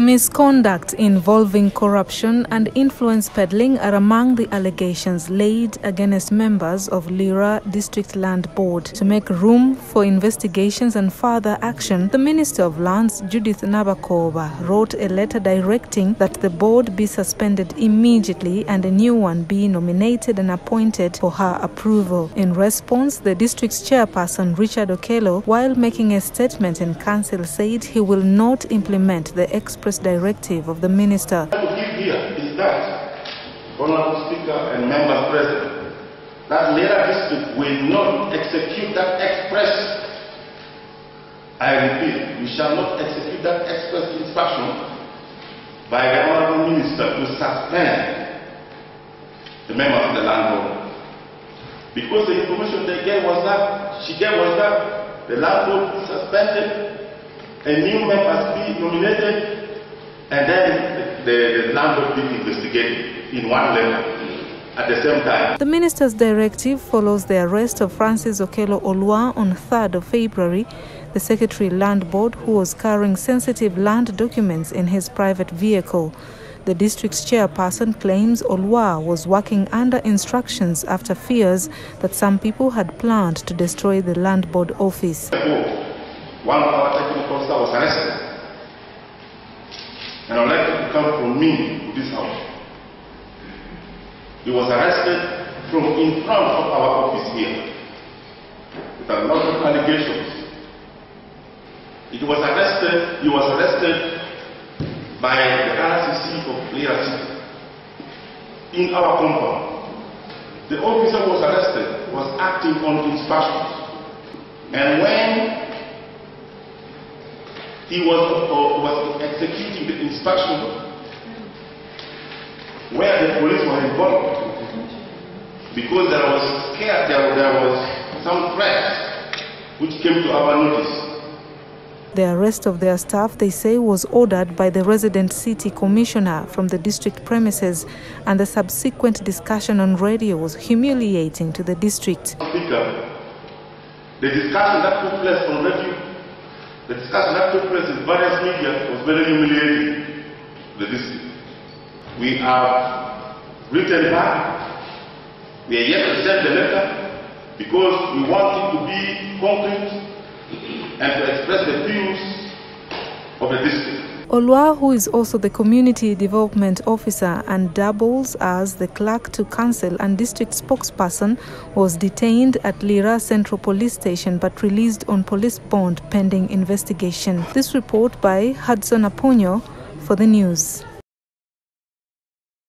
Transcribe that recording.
Misconduct involving corruption and influence peddling are among the allegations laid against members of Lira District Land Board. To make room for investigations and further action, the Minister of Lands, Judith Nabakooba, wrote a letter directing that the board be suspended immediately and a new one be nominated and appointed for her approval. In response, the district's chairperson, Richard Okello, while making a statement in council, said he will not implement the express directive of the minister. What I will give here is that, Honorable Speaker and Member President, that Lira District will not execute that express. I repeat, we shall not execute that express instruction by the Honorable Minister to suspend the members of the land board. Because the information she gave was that the land board be suspended, a new member be nominated, and then the landlord being investigated in one level at the same time. The minister's directive follows the arrest of Francis Okello Olwa on 3rd of February, the Secretary Land Board, who was carrying sensitive land documents in his private vehicle. The district's chairperson claims Olwa was working under instructions after fears that some people had planned to destroy the land board office. One of our technical officers was arrested. And I would like to come from me to this house. He was arrested from in front of our office here with a lot of allegations. He was arrested by the RCC of Lira City in our compound. The officer was arrested, was acting on instructions. And when he was executing the inspection where the police were involved, because there was some threat which came to our notice. The arrest of their staff, they say, was ordered by the resident city commissioner from the district premises, and the subsequent discussion on radio was humiliating to the district. Speaker, the discussion that took place on radio, the discussion that took place in various media was very humiliating to the district. We have written back. We are yet to send the letter because we want it to be concrete and to express the views of the district. Olwa, who is also the community development officer and doubles as the clerk to council and district spokesperson, was detained at Lira Central Police Station but released on police bond pending investigation. This report by Hudson Aponyo for the news.